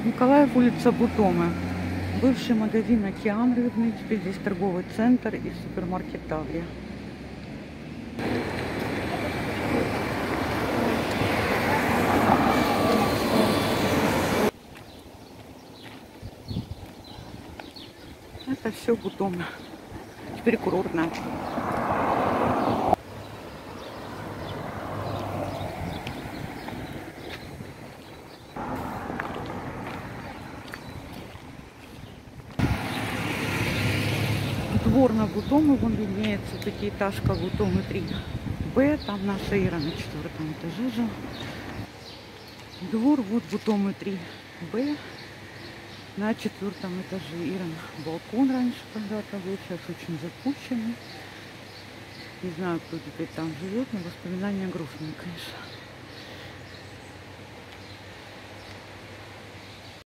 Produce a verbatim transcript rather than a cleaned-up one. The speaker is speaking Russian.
Николаев, улица Бутомы. Бывший магазин «Океан» рыбный, теперь здесь торговый центр и супермаркет «Таврия». Это все Бутомы. Теперь курортная. Двор на Бутомы, вон виднеется пятиэтажка Бутомы три Б. Там наша Ира на четвертом этаже жила. Двор вот Бутомы три Б. На четвертом этаже Ирин балкон раньше когда-то был, сейчас очень запущенный. Не знаю, кто теперь там живет, но воспоминания грустные, конечно.